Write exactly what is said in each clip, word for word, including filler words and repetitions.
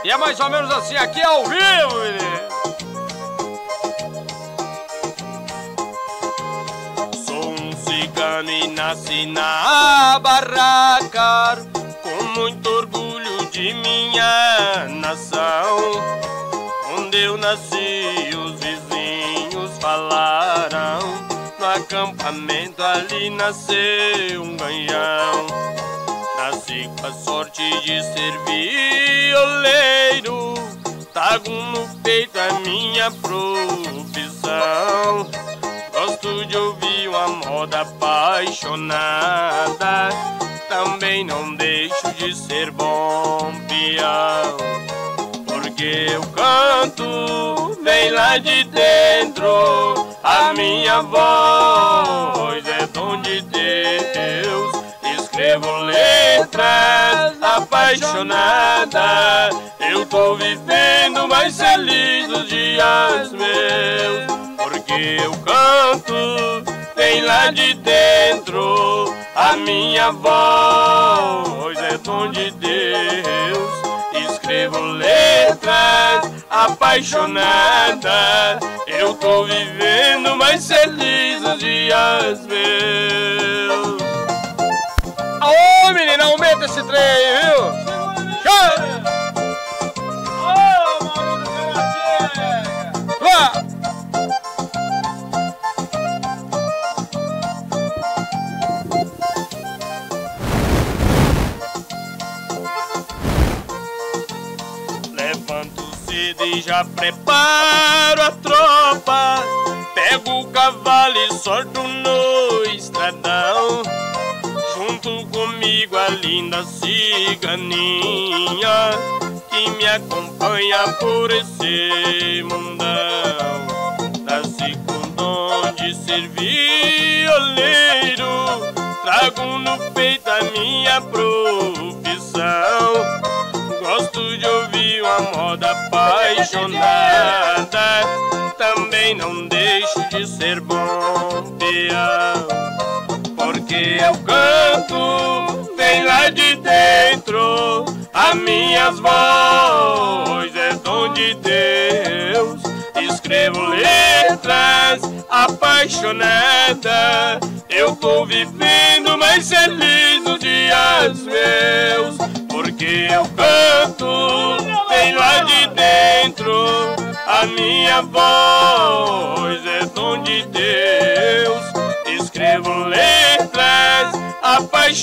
E é mais ou menos assim, aqui ao vivo, menino. Sou um cigano e nasci na barraca, com muito orgulho de minha nação. Onde eu nasci, os vizinhos falaram, no acampamento ali nasceu um ganhão. Nasci com a sorte de ser violeiro, trago no peito a minha profissão. Gosto de ouvir uma moda apaixonada, também não deixo de ser bom peão. Porque eu canto, vem lá de dentro, a minha voz é dom de Deus. Escrevo letras apaixonada, eu tô vivendo mais feliz os dias meus. Porque eu canto, vem lá de dentro, a minha voz é dom de Deus. Escrevo letras apaixonada, eu tô vivendo mais feliz os dias meus. Aô, menina, aumenta esse trem aí, viu? Chama! Ô, Maurício Camatinga! Vá! Levanto cedo e já preparo a tropa, pego o cavalo e sorto no estradão. Junto comigo a linda ciganinha, que me acompanha por esse mundão. Nasci com dom de ser violeiro, trago no peito a minha profissão. Gosto de ouvir uma moda apaixonada, também não deixo de ser bom peão. Porque eu canto, vem lá de dentro, a minha voz é dom de Deus. Escrevo letras apaixonada, eu tô vivendo mais feliz os dias meus. Porque eu canto, vem lá de dentro, a minha voz é dom de Deus. Escrevo letras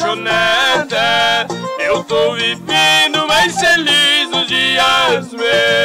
apaixonada, eu tô vivendo mais feliz os dias meus.